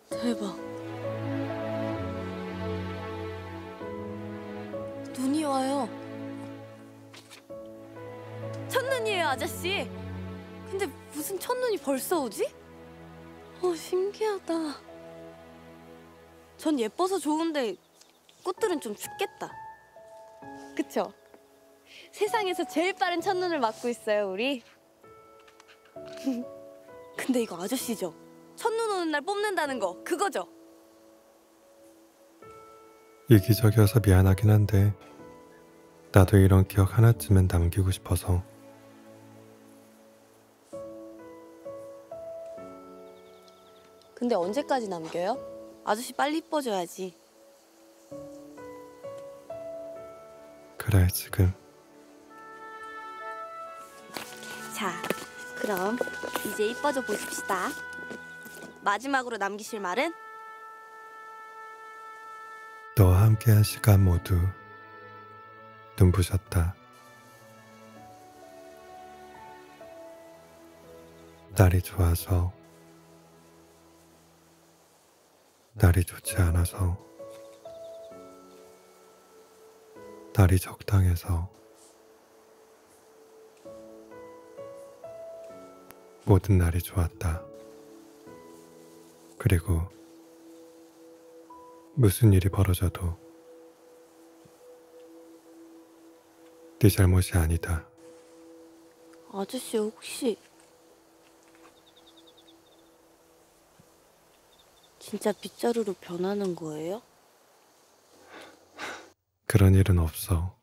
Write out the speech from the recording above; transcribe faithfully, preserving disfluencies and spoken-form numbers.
대박. 눈이 와요. 첫눈이에요, 아저씨. 근데 무슨 첫눈이 벌써 오지? 어, 신기하다. 전 예뻐서 좋은데 꽃들은 좀 춥겠다. 그쵸? 세상에서 제일 빠른 첫눈을 맞고 있어요, 우리. 근데 이거 아저씨죠? 첫눈 오는 날 뽑는다는 거, 그거죠? 이기적이어서 미안하긴 한데 나도 이런 기억 하나쯤은 남기고 싶어서. 근데 언제까지 남겨요? 아저씨 빨리 이뻐져야지. 그래, 지금. 자, 그럼 이제 이뻐져 보십시다. 마지막으로 남기실 말은? 너와 함께한 시간 모두 눈부셨다. 날이 좋아서, 날이 좋지 않아서, 날이 적당해서 모든 날이 좋았다. 그리고 무슨 일이 벌어져도 네 잘못이 아니다. 아저씨 혹시 진짜 빗자루로 변하는 거예요? 그런 일은 없어.